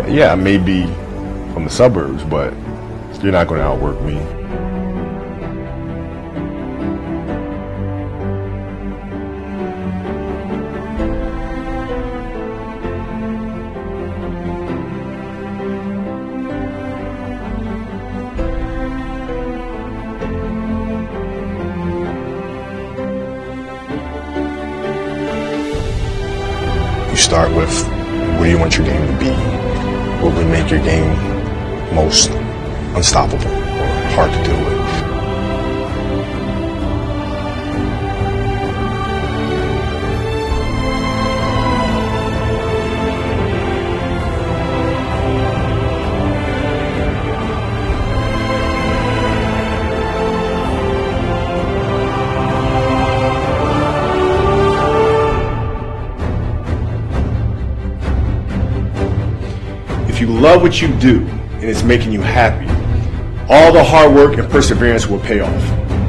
Yeah, I may be from the suburbs, but you're not going to outwork me. You start with, what do you want your game to be? What would make your game most unstoppable or hard to deal with? If you love what you do and it's making you happy, all the hard work and perseverance will pay off.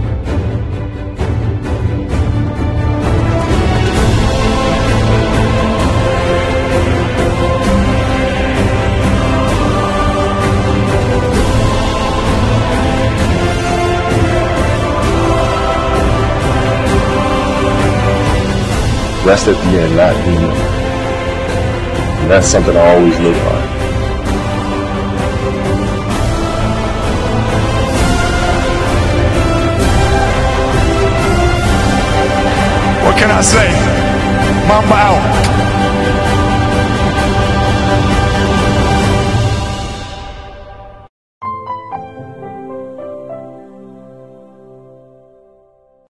Rest at the end, not the end. And that's something I always live by. What can I say? Mamba out.